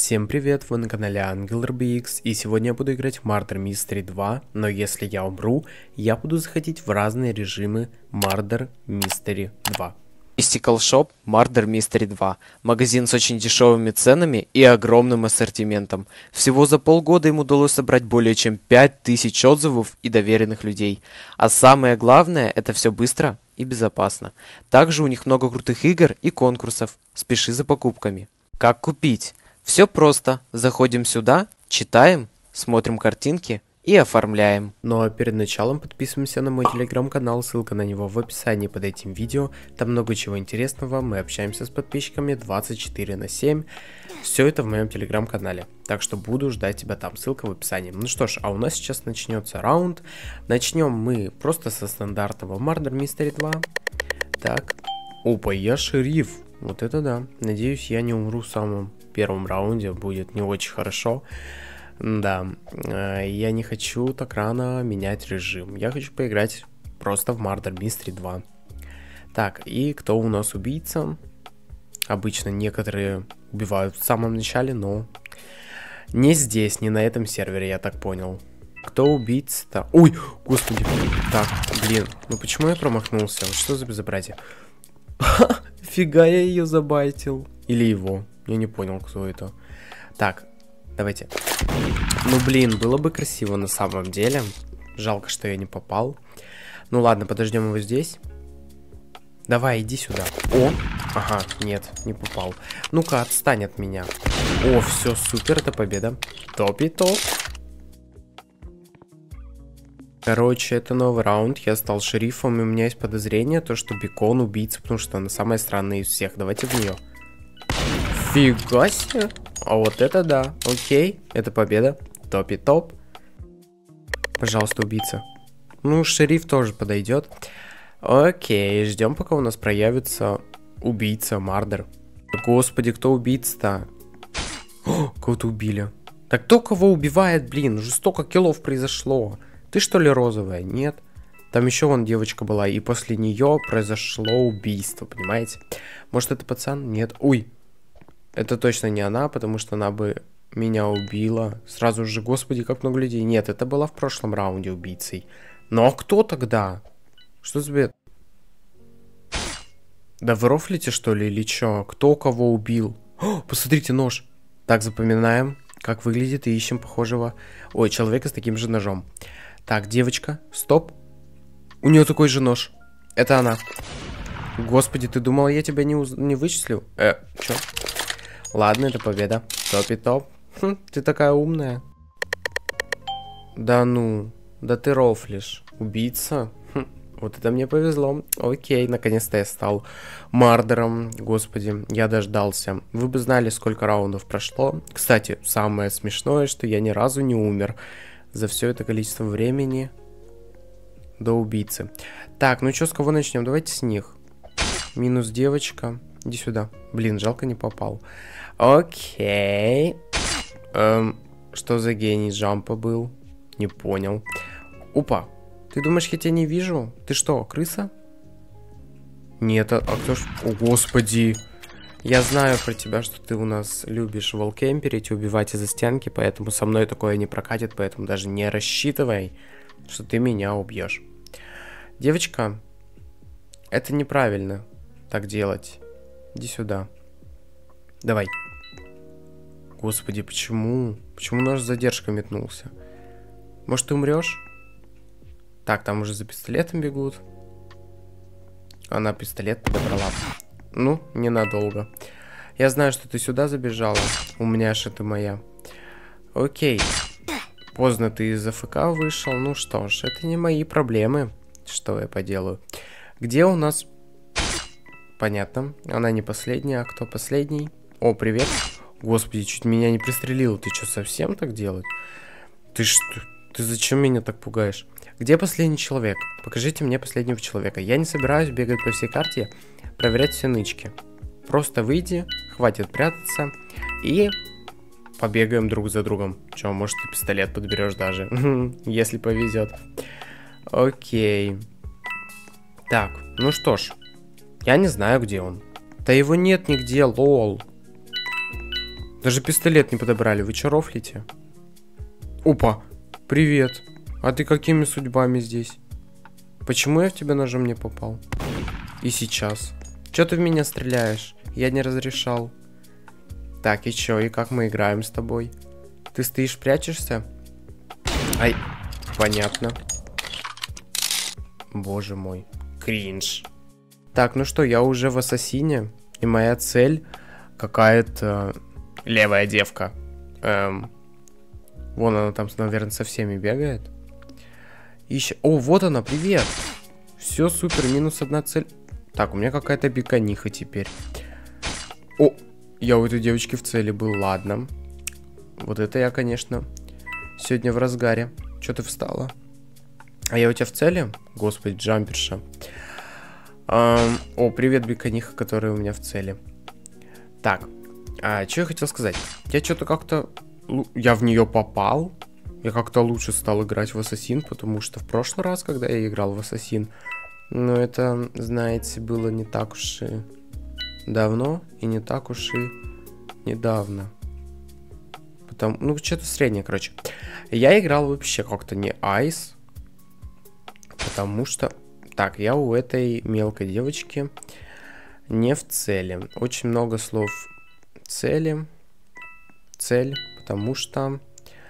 Всем привет, вы на канале Ангел RBX, и сегодня я буду играть в Murder Mystery 2, но если я умру, я буду заходить в разные режимы Murder Mystery 2. Mystical Shop Murder Mystery 2. Магазин с очень дешевыми ценами и огромным ассортиментом. Всего за полгода им удалось собрать более чем 5000 отзывов и доверенных людей. А самое главное, это все быстро и безопасно. Также у них много крутых игр и конкурсов. Спеши за покупками. Как купить? Все просто. Заходим сюда, читаем, смотрим картинки и оформляем. Ну а перед началом подписываемся на мой телеграм-канал, ссылка на него в описании под этим видео. Там много чего интересного, мы общаемся с подписчиками 24/7. Все это в моем телеграм-канале, так что буду ждать тебя там, ссылка в описании. Ну что ж, а у нас сейчас начнется раунд. Начнем мы просто со стандартного Murder Mystery 2. Так, опа, я шериф, вот это да. Надеюсь, я не умру в самом первом раунде, будет не очень хорошо. Да, я не хочу так рано менять режим. Я хочу поиграть просто в Murder Mystery 2. Так, и кто у нас убийца? Обычно некоторые убивают в самом начале, но не здесь, не на этом сервере, я так понял. Кто убийца-то? Ой, господи. Так, блин, ну почему я промахнулся? Что за безобразие? Фига, я ее забайтил. Или его. Я не понял, кто это. Так, давайте. Ну, блин, было бы красиво на самом деле. Жалко, что я не попал. Ну, ладно, подождем его здесь. Давай, иди сюда. О, ага, нет, не попал. Ну-ка, отстань от меня. О, все, супер, это победа. Топ-и-топ. Короче, это новый раунд, я стал шерифом, и у меня есть подозрение, то, что Бекон убийца, потому что она самая странная из всех. Давайте в нее. Фига себе. А вот это да. Окей, это победа. Топ-и-топ. Пожалуйста, убийца. Ну, шериф тоже подойдет. Окей, ждем, пока у нас проявится убийца, Мардер. Господи, кто убийца-то? Кого-то убили. Так кто кого убивает, блин? Уже столько киллов произошло. Ты что ли розовая? Нет. Там еще вон девочка была, и после нее произошло убийство, понимаете? Может, это пацан? Нет. Ой. Это точно не она, потому что она бы меня убила. Сразу же, господи, как много людей. Нет, это была в прошлом раунде убийцей. Ну а кто тогда? Что за бред? Да вы рофлите, что ли, или чё? Кто кого убил? О, посмотрите, нож. Так, запоминаем, как выглядит, и ищем похожего... Ой, человека с таким же ножом. Так, девочка, стоп. У нее такой же нож. Это она. Господи, ты думала, я тебя не вычислю? Чё? Ладно, это победа. Топ-и-топ. Ты такая умная. Да ну, да ты рофлишь. Убийца? Вот это мне повезло. Окей, наконец-то я стал мардером. Господи, я дождался. Вы бы знали, сколько раундов прошло. Кстати, самое смешное, что я ни разу не умер за все это количество времени до убийцы. Так, ну что, с кого начнем? Давайте с них. Минус девочка. Иди сюда. Блин, жалко не попал. Окей. Что за гений джампа был? Не понял. Опа. Ты думаешь, я тебя не вижу? Ты что, крыса? Нет, а кто ж... О, господи. Я знаю про тебя, что ты у нас любишь волкемперить и убивать из-за стенки, поэтому со мной такое не прокатит, поэтому даже не рассчитывай, что ты меня убьешь. Девочка, это неправильно так делать. Иди сюда. Давай. Господи, почему? Почему наш с задержкой метнулся? Может, ты умрешь? Так, там уже за пистолетом бегут. Она пистолет подобрала. Ну, ненадолго. Я знаю, что ты сюда забежала. У меня аж это моя. Окей. Поздно ты из АФК вышел. Ну что ж, это не мои проблемы. Что я поделаю? Где у нас... Понятно. Она не последняя. А кто последний? О, привет. Господи, чуть меня не пристрелил. Ты что, совсем так делать? Ты что? Ты зачем меня так пугаешь? Где последний человек? Покажите мне последнего человека. Я не собираюсь бегать по всей карте, проверять все нычки. Просто выйди, хватит прятаться и побегаем друг за другом. Че, может, ты пистолет подберешь даже, если повезет. Окей. Так, ну что ж. Я не знаю, где он. Да его нет нигде, лол. Даже пистолет не подобрали. Вы чё рофлите? Опа, привет. А ты какими судьбами здесь? Почему я в тебя ножом не попал? И сейчас. Чё ты в меня стреляешь? Я не разрешал. Так, и чё? И как мы играем с тобой? Ты стоишь, прячешься? Ай, понятно. Боже мой. Кринж. Так, ну что, я уже в Ассасине. И моя цель какая-то левая девка. Вон она там, наверное, со всеми бегает. О, вот она, привет. Все супер, минус одна цель. Так, у меня какая-то бекониха теперь. О, я у этой девочки в цели был, ладно. Вот это я, конечно, сегодня в разгаре. Че ты встала? А я у тебя в цели? Господи, джамперша. О, привет, бекониха, которая у меня в цели. Так, что я хотел сказать? Я что-то как-то... Я в нее попал. Я как-то лучше стал играть в Ассасин, потому что в прошлый раз, когда я играл в Ассасин, ну это, знаете, было не так уж и давно, и не так уж и недавно. Ну, что-то среднее, короче. Я играл вообще как-то не айс, потому что... Так, я у этой мелкой девочки не в цели. Очень много слов цели. Цель, потому что...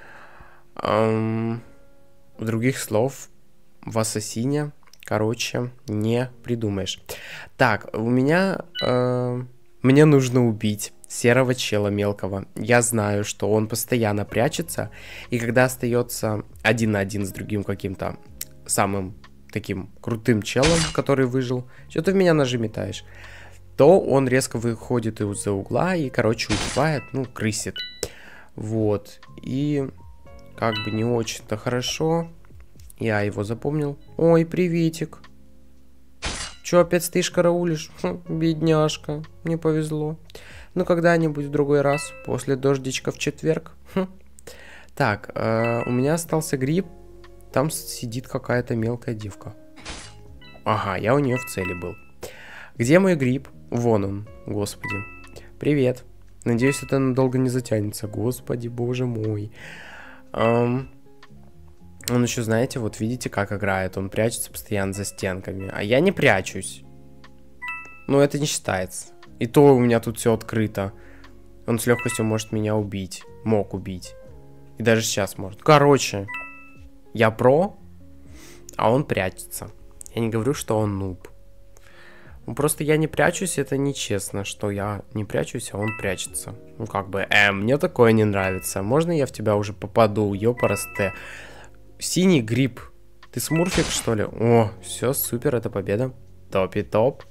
других слов в Ассасине, короче, не придумаешь. Так, у меня... мне нужно убить серого чела мелкого. Я знаю, что он постоянно прячется, и когда остается один на один с другим каким-то самым таким крутым челом, который выжил, что ты в меня ножи метаешь, то он резко выходит из-за угла и, короче, убивает, ну, крысит. Вот. И как бы не очень-то хорошо. Я его запомнил. Ой, приветик. Чё, опять стоишь, караулишь? Бедняжка, не повезло. Ну, когда-нибудь в другой раз, после дождичка в четверг. Так, у меня остался гриб. Там сидит какая-то мелкая девка. Ага, я у нее в цели был. Где мой гриб? Вон он, господи. Привет. Надеюсь, это надолго не затянется. Господи, боже мой. Он еще, знаете, вот видите, как играет. Он прячется постоянно за стенками. А я не прячусь. Ну, это не считается. И то у меня тут все открыто. Он с легкостью может меня убить. Мог убить. И даже сейчас может. Короче, я про, а он прячется. Я не говорю, что он нуб. Ну, просто я не прячусь, это нечестно, что я не прячусь, а он прячется. Ну, как бы, мне такое не нравится. Можно я в тебя уже попаду, ёпарасте? Синий гриб. Ты смурфик, что ли? О, все, супер, это победа. Топи-топ.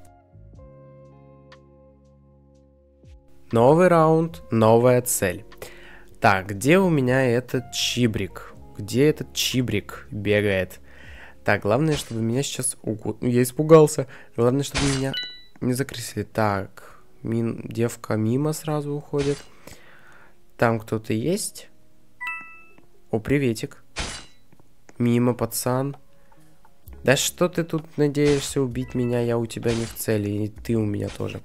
Новый раунд, новая цель. Так, где у меня этот чибрик? Где этот чибрик бегает? Так, главное, чтобы меня сейчас... Я испугался. Главное, чтобы меня не закрысили. Так, девка мимо сразу уходит. Там кто-то есть? О, приветик. Мимо, пацан. Да что ты тут надеешься убить меня? Я у тебя не в цели, и ты у меня тоже.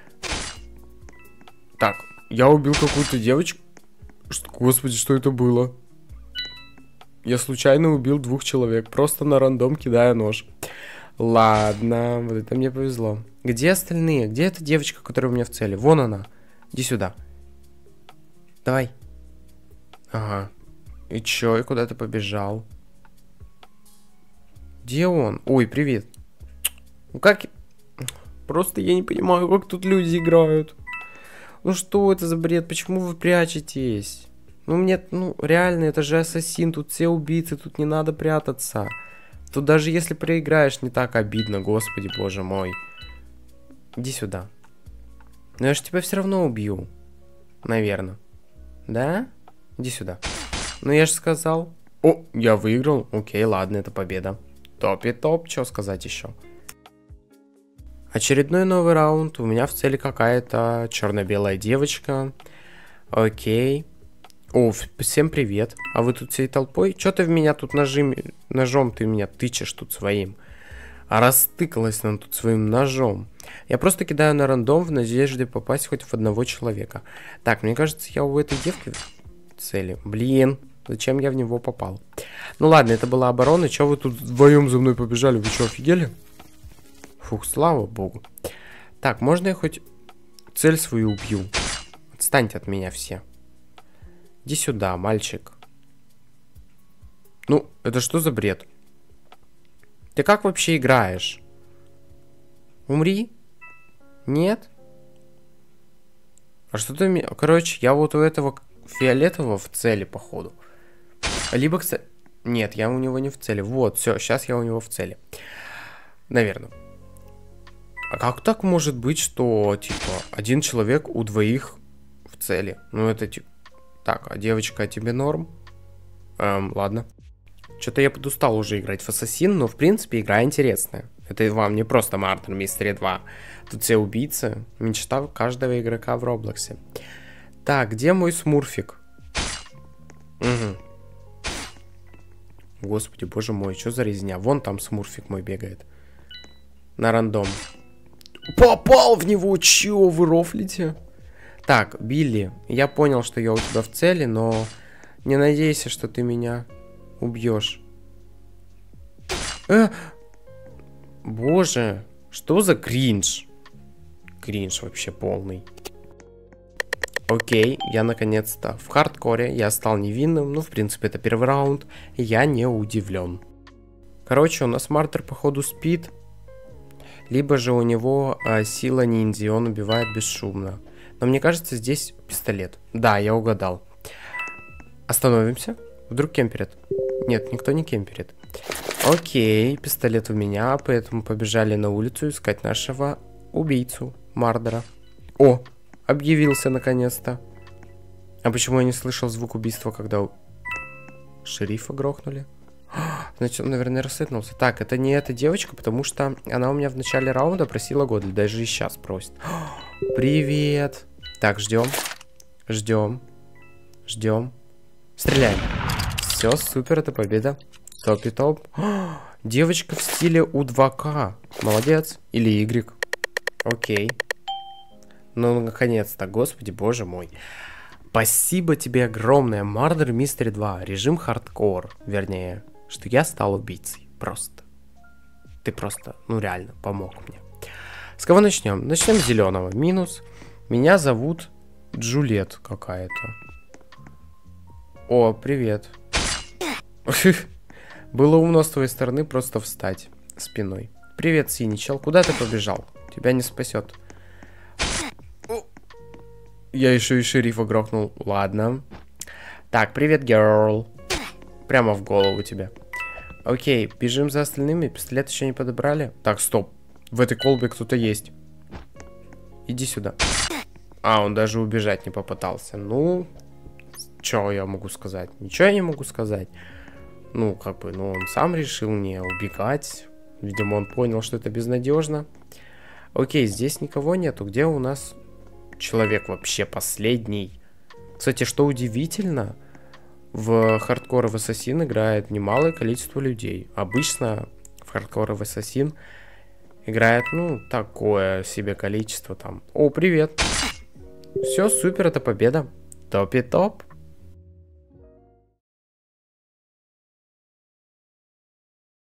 Так, я убил какую-то девочку. Господи, что это было? Я случайно убил 2 человек, просто на рандом кидая нож. Ладно, вот это мне повезло. Где остальные? Где эта девочка, которая у меня в цели? Вон она. Иди сюда. Давай. Ага. И чё, и куда ты побежал? Где он? Ой, привет. Ну как... Просто я не понимаю, как тут люди играют. Ну что это за бред? Почему вы прячетесь? Ну мне, ну реально, это же Ассасин, тут все убийцы, тут не надо прятаться. Тут даже если проиграешь, не так обидно, господи, боже мой. Иди сюда. Но я же тебя все равно убью. Наверное. Да? Иди сюда. Ну я же сказал. О, я выиграл. Окей, ладно, это победа. Топи-топ, что сказать еще? Очередной новый раунд. У меня в цели какая-то черно-белая девочка. Окей. О, всем привет. А вы тут всей толпой? Чё ты в меня тут ножом ты меня тычешь тут своим? растыкалась нам тут своим ножом. Я просто кидаю на рандом в надежде попасть хоть в одного человека. Так, мне кажется, я у этой девки в цели. Блин, зачем я в него попал? Ну ладно, это была оборона. Чё вы тут вдвоем за мной побежали? Вы что, офигели? Фух, слава богу. Так, можно я хоть цель свою убью? Отстаньте от меня все. Иди сюда, мальчик. Ну, это что за бред? Ты как вообще играешь? Умри? Нет? А что ты... Короче, я вот у этого фиолетового в цели, походу. Либо, кстати... Нет, я у него не в цели. Вот, все, сейчас я у него в цели. Наверное. А как так может быть, что, типа, один человек у двоих в цели? Ну, это, типа... Так, а девочка, тебе норм? Ладно. Что-то я подустал уже играть в Ассасин, но, в принципе, игра интересная. Это вам не просто Murder Mystery 2. Тут все убийцы. Мечта каждого игрока в Роблоксе. Так, где мой смурфик? Угу. Господи, боже мой, что за резня? Вон там смурфик мой бегает. На рандом. Попал в него! Чего вы рофлите? Так, Билли, я понял, что я у тебя в цели, но не надейся, что ты меня убьешь. Боже, что за кринж? Кринж вообще полный. Окей, я наконец-то в хардкоре, я стал невинным, ну, в принципе, это первый раунд, я не удивлен. Короче, у нас Мартер, походу, спит, либо же у него сила ниндзя, он убивает бесшумно. Но мне кажется, здесь пистолет. Да, я угадал. Остановимся. Вдруг кемперит? Нет, никто не кемперит. Окей, пистолет у меня, поэтому побежали на улицу искать нашего убийцу Мардера. О, объявился наконец-то. А почему я не слышал звук убийства, когда шерифа грохнули? Значит, он, наверное, рассыпнулся. Так, это не эта девочка, потому что она у меня в начале раунда просила Годли, даже и сейчас просит. Привет. Так, ждем. Ждем. Ждем. Стреляем. Все, супер, это победа. Топ-и-топ. Девочка в стиле У2К. Молодец. Или Y. Окей. Ну, наконец-то, господи, боже мой. Спасибо тебе огромное, Murder Mystery 2. Режим хардкор. Вернее, что я стал убийцей. Просто. Ты просто, ну реально, помог мне. С кого начнем? Начнем с зеленого. Минус. Меня зовут Джульет какая-то. О, привет. Было умно с твоей стороны просто встать спиной. Привет, синий чел. Куда ты побежал? Тебя не спасет. Я еще и шерифа грохнул. Ладно. Так, привет, герл. Прямо в голову тебе. Окей, бежим за остальными. Пистолет еще не подобрали. Так, стоп. В этой колбе кто-то есть. Иди сюда. А, он даже убежать не попытался. Ну, что я могу сказать? Ничего я не могу сказать. Ну, как бы, ну, он сам решил не убегать. Видимо, он понял, что это безнадежно. Окей, здесь никого нету. Где у нас человек вообще последний? Кстати, что удивительно, в Hardcore of Assassin играет немалое количество людей. Обычно в Hardcore of Assassin играет, ну, такое себе количество там. О, привет. Все, супер, это победа. Топ-и-топ.